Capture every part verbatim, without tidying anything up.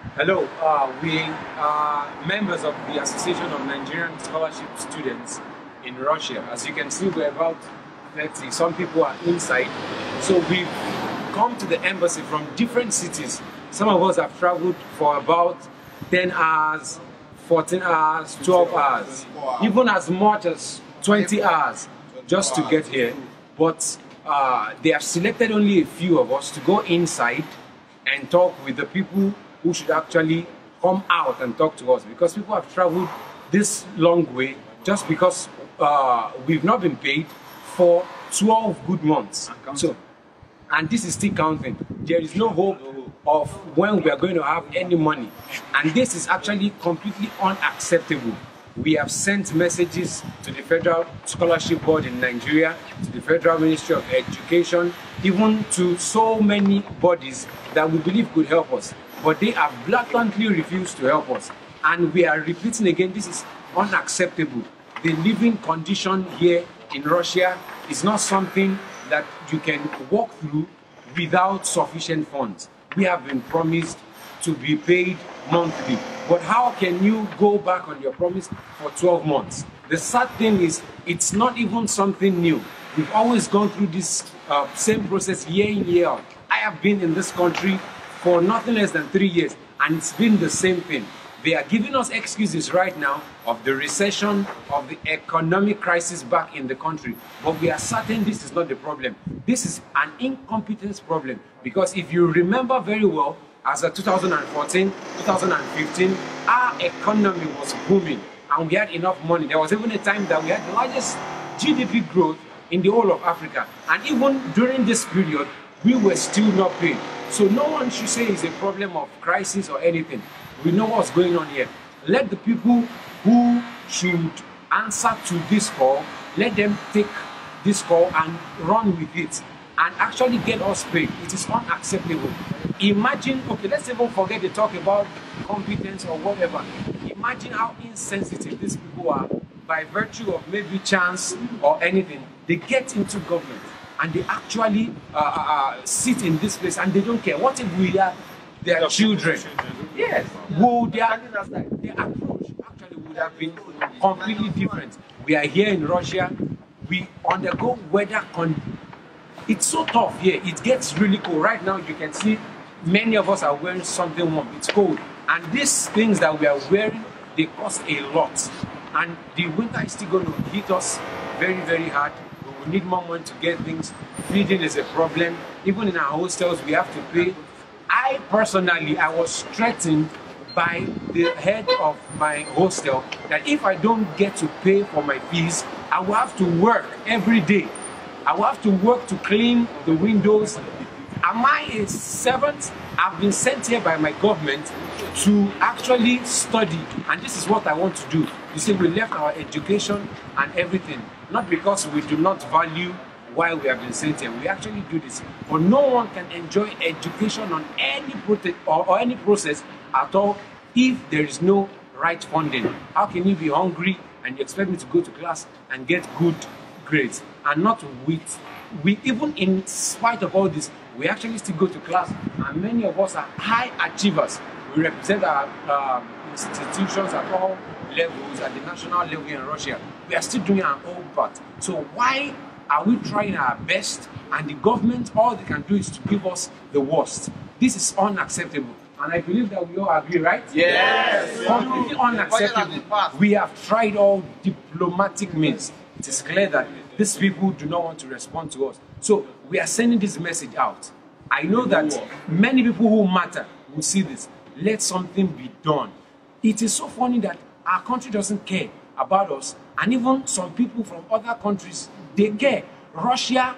Hello, uh, we are members of the Association of Nigerian Scholarship Students in Russia. As you can see, we're about thirty. Some people are inside. So we've come to the embassy from different cities. Some of us have traveled for about ten hours, fourteen hours, twelve hours, even as much as twenty hours just to get here. But uh, they have selected only a few of us to go inside and talk with the people who should actually come out and talk to us, because people have traveled this long way just because uh, we've not been paid for twelve good months. So, and this is still counting. There is no hope of when we are going to have any money, and this is actually completely unacceptable. We have sent messages to the Federal Scholarship Board in Nigeria, to the Federal Ministry of Education, even to so many bodies that we believe could help us. But they have blatantly refused to help us. And we are repeating again, this is unacceptable. The living condition here in Russia is not something that you can walk through without sufficient funds. We have been promised to be paid monthly. But how can you go back on your promise for twelve months? The sad thing is, it's not even something new. We've always gone through this uh, same process year in, year out. I have been in this country for nothing less than three years, and it's been the same thing. They are giving us excuses right now of the recession, of the economic crisis back in the country. But we are certain this is not the problem. This is an incompetence problem. Because if you remember very well, as of two thousand fourteen, two thousand fifteen, our economy was booming and we had enough money. There was even a time that we had the largest G D P growth in the whole of Africa. And even during this period, we were still not paid. So no one should say it's a problem of crisis or anything. We know what's going on here. Let the people who should answer to this call, let them take this call and run with it and actually get us paid. It is unacceptable. Imagine, okay, let's even forget the talk about competence or whatever. Imagine how insensitive these people are by virtue of maybe chance or anything. They get into government and they actually uh, uh, sit in this place and they don't care. What if we are their children? Yes. Would their, their approach actually would have been completely different. We are here in Russia. We undergo weather conditions. It's so tough here. It gets really cold. Right now, you can see many of us are wearing something warm. It's cold. And these things that we are wearing, they cost a lot. And the winter is still going to hit us very, very hard. We need more money to get things. Feeding is a problem. Even in our hostels, we have to pay. I personally, I was threatened by the head of my hostel that if I don't get to pay for my fees, I will have to work every day. I will have to work to clean the windows. Am I a servant? I've been sent here by my government to actually study, and this is what I want to do. You see, we left our education and everything, not because we do not value why we have been sent here. We actually do this. But no one can enjoy education on any protest or, or any process at all if there is no right funding. How can you be hungry and you expect me to go to class and get good grades? And not with, we even in spite of all this, we actually still go to class, and many of us are high achievers. We represent our uh, institutions at all levels, at the national level in Russia. We are still doing our own part. So why are we trying our best and the government, all they can do is to give us the worst? This is unacceptable. And I believe that we all agree, right? Yes. Completely unacceptable. We have tried all diplomatic means. It is clear that these people do not want to respond to us. So we are sending this message out. I know that many people who matter will see this. Let something be done. It is so funny that our country doesn't care about us, and even some people from other countries, they care. Russia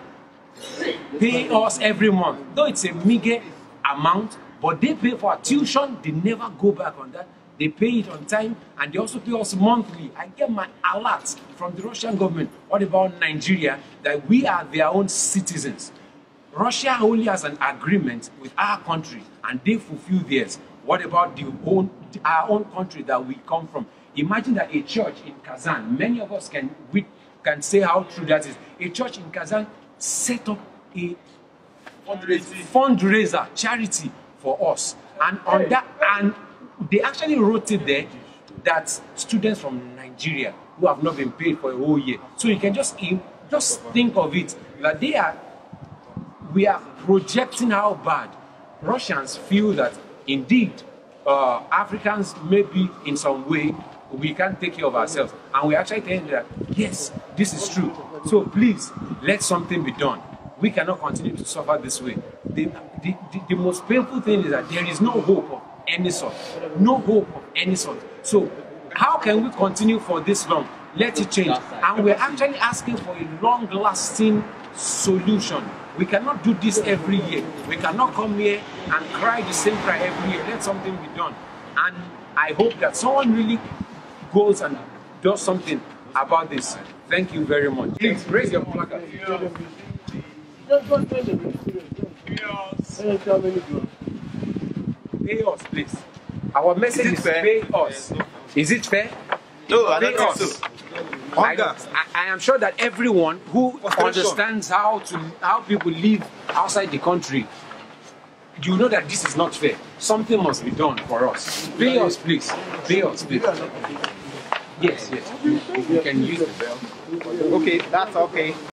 pay us every month, though it's a meager amount, but they pay for our tuition. They never go back on that. They pay it on time, and they also pay us monthly. I get my alerts from the Russian government. What about Nigeria? That we are their own citizens. Russia only has an agreement with our country, and they fulfill theirs. What about the own, our own country that we come from? Imagine that a church in Kazan, many of us can, we can say how true that is. A church in Kazan set up a fundraiser, charity for us. And on that, and they actually wrote it there that students from Nigeria who have not been paid for a whole year. So you can just just think of it that they are, we are projecting how bad Russians feel that indeed uh, Africans maybe in some way we can't take care of ourselves, and we actually telling that yes, this is true. So please, let something be done. We cannot continue to suffer this way. The, the, the, the most painful thing is that there is no hope of any sort. No hope of any sort. So how can we continue for this long? Let it change. And we're actually asking for a long-lasting solution. We cannot do this every year. We cannot come here and cry the same cry every year. Let something be done. And I hope that someone really goes and does something about this. Thank you very much. Please raise your placard. Pay us, please. Our message is, is pay us. Is it fair? No, I pay don't us. think so. I, I, I am sure that everyone who understands how to how people live outside the country, you know that this is not fair. Something must be done for us. Pay us, please. Pay us, please. Yes, yes. You can use the bell. Okay, that's okay.